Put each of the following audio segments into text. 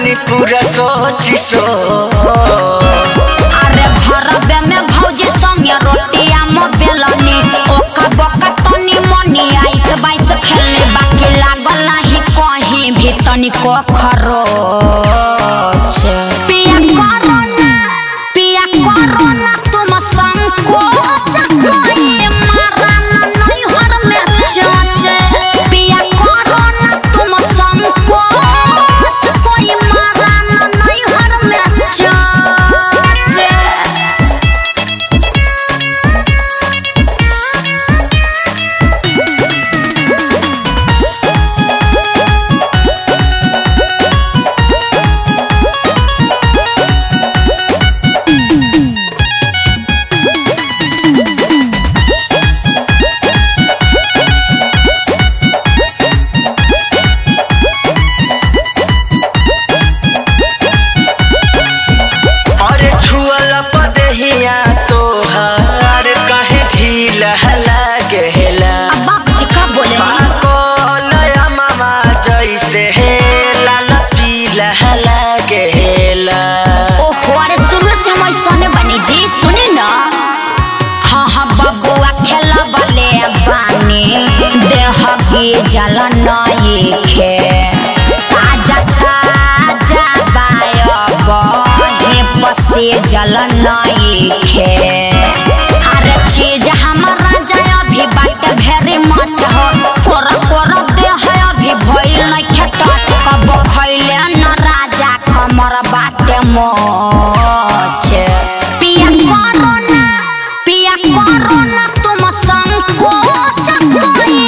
बानी पूरा सोची सो। अरे घर में भौजी संगे रोटिया बेलनी ओका बका तनी मनी आइस बाइस खेलने बाकी लागल नहीं कहीं भी तनी को खरोच। पिया करोना तुम संकोच कोई मारा नहीं हर में चोच। पिया करोना तुम संकोच कोई मारा नहीं हर में चोच। जला नई खे ताजा ताजा बायब हे पसे जला नई खे। अरे चीज हमारा जाय अभी बाट भेरी मच हो कोरा कोरा दे है अभी भइल नहीं खे टच कब खइले न राजा कमर बाटे मोच। पिया करोना तुम संकोच कोई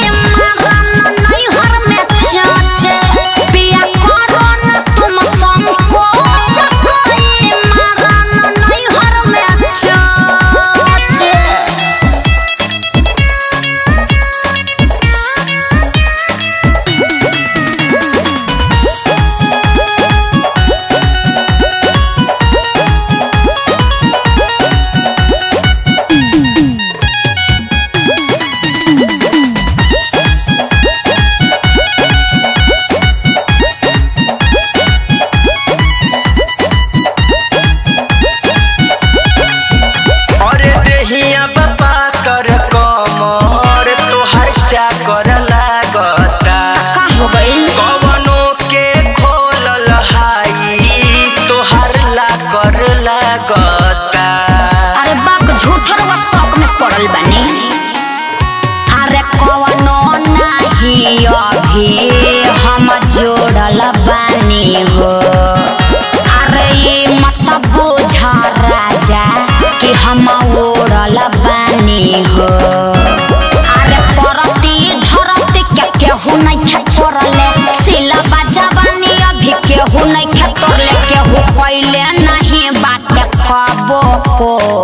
अभी हम जोड़ल बानी हो। अरे ये मत बुझ राजा कि हम ओढ़ल बानी हो। अरे परती धरती के केहू नहीं खे तोड़ले सिला बाजा बानी अभी केहू नहीं खे तोड़ले केहू कैले नहीं बात कबो को।